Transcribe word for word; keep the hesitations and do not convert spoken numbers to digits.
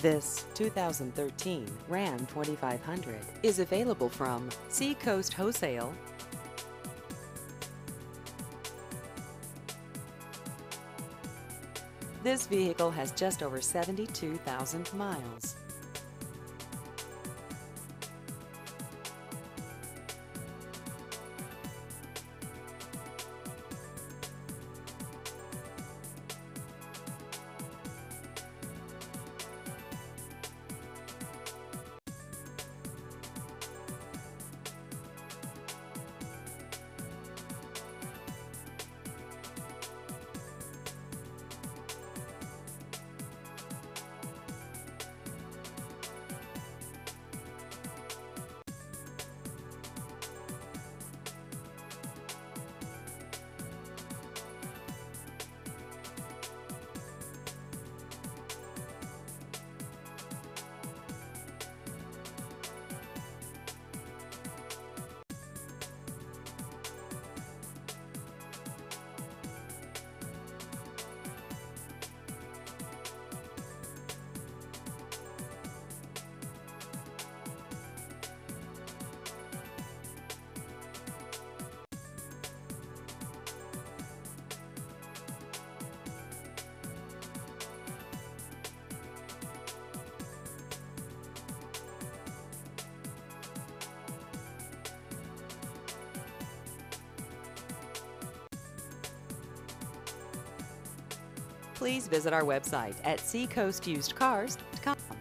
This two thousand thirteen Ram twenty-five hundred is available from Seacoast Wholesale. This vehicle has just over seventy-two thousand miles. Please visit our website at seacoast used cars dot com.